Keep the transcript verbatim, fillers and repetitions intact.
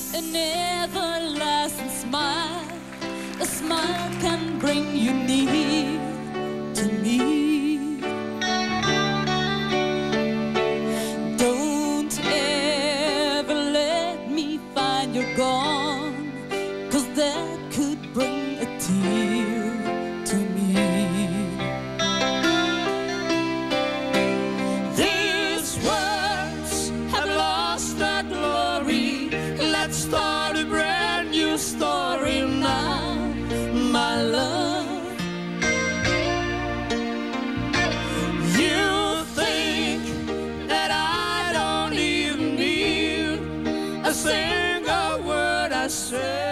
an everlasting smile. A smile can bring you near to me. Don't ever let me find you're gone, 'cause that could bring a tear to me. These words have lost their glory. Let's start a brand new story now, my love. You think that I don't even need a single word I say.